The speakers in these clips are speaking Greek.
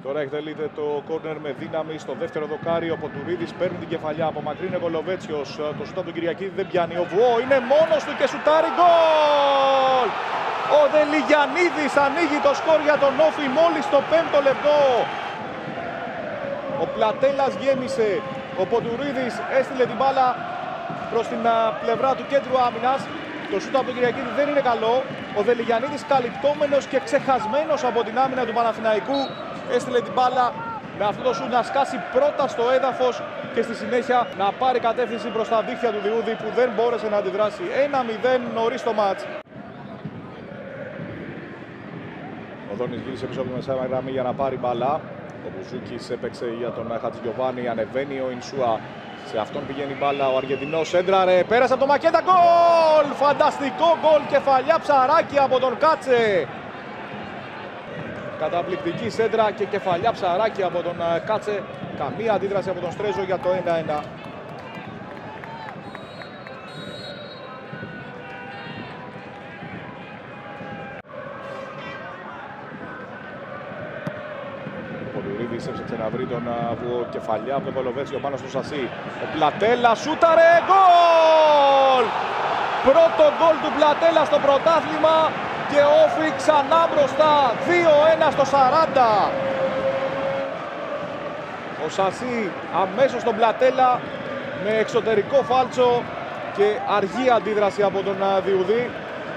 Τώρα εκτελείται το κόρνερ με δύναμη στο δεύτερο δοκάρι. Ο Ποτουρίδης παίρνει την κεφαλιά, απομακρύνει ο Κολοβέτσιος. Το σούτ από τον Κυριακίδη δεν πιάνει. Ο Βουό είναι μόνος του και σουτάρει γκολ! Ο Δελιγιαννίδης ανοίγει το σκορ για τον Όφη μόλις στο 5ο λεπτό. Ο Πλατέλας γέμισε. Ο Ποτουρίδης έστειλε την μπάλα προς την πλευρά του κέντρου άμυνας. Το σούτ από τον Κυριακίδη δεν είναι καλό. Ο Δελιγιαννίδης καλυπτόμενος και ξεχασμένος από την άμυνα του Παναθηναϊκού έστειλε την μπάλα με αυτό το σούτ να σκάσει πρώτα στο έδαφος και στη συνέχεια να πάρει κατεύθυνση προς τα δίχτυα του Διούδη που δεν μπόρεσε να αντιδράσει. 1-0 νωρίς το μάτς. Ο Δόνης γύρισε πίσω από τη μεσαία γραμμή για να πάρει μπάλα. Ο Μπουζούκης έπαιξε για τον Χατζηγιοβάνη, ανεβαίνει ο Ινσούα. Σε αυτόν πηγαίνει η μπάλα ο Αργεντινός, έντραρε, πέρασε από το Μακέτα, γκολ! Φανταστικό γκολ, κεφαλιά ψαράκι από τον Κάτσε. Καταπληκτική σέντρα και κεφαλιά ψαράκι από τον Κάτσε. Καμία αντίδραση από τον Στρέζο για το 1-1. Ο Ποτουρίδης έψαξε να βρει τον Βουό, κεφαλιά από τον Κολοβέτσιο πάνω στο Σασί. Ο Πλατέλα σούταρε, γκολ! Πρώτο γκολ του Πλατέλα στο πρωτάθλημα και Όφη ξανά μπροστά, 2-1 στο 40. Ο Σασί αμέσως στον Πλατέλα με εξωτερικό φάλτσο και αργή αντίδραση από τον Διουδή.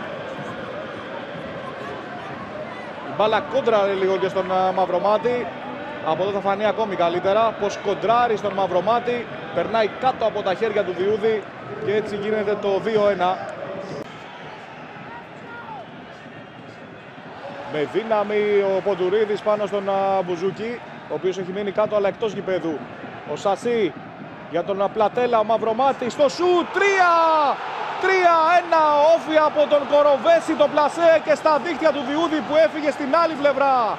Η μπάλα κόντραρε λίγο και στον Μαυρομάτη. Από εδώ θα φανεί ακόμη καλύτερα πως κοντράρει στον Μαυρομάτη, περνάει κάτω από τα χέρια του Διούδη και έτσι γίνεται το 2-1. Με δύναμη ο Ποτουρίδης πάνω στον Μπουζούκη, ο οποίος έχει μείνει κάτω αλλά εκτός γηπέδου. Ο Σασί για τον Πλατέλα, ο Μαυρομάτης στο σουτ, 3-1 Όφη από τον Κοροβέση, το πλασέ και στα δίχτυα του Διούδη που έφυγε στην άλλη πλευρά.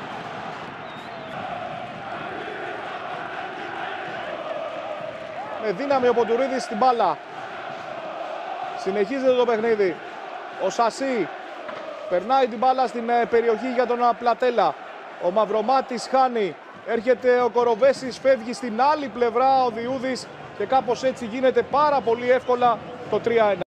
Με δύναμη ο Ποτουρίδης στην μπάλα. Συνεχίζεται το παιχνίδι. Ο Σασί περνάει την μπάλα στην περιοχή για τον Πλατέλα. Ο Μαυρομάτης χάνει. Έρχεται ο Κοροβέσης, φεύγει στην άλλη πλευρά ο Διούδης και κάπως έτσι γίνεται πάρα πολύ εύκολα το 3-1.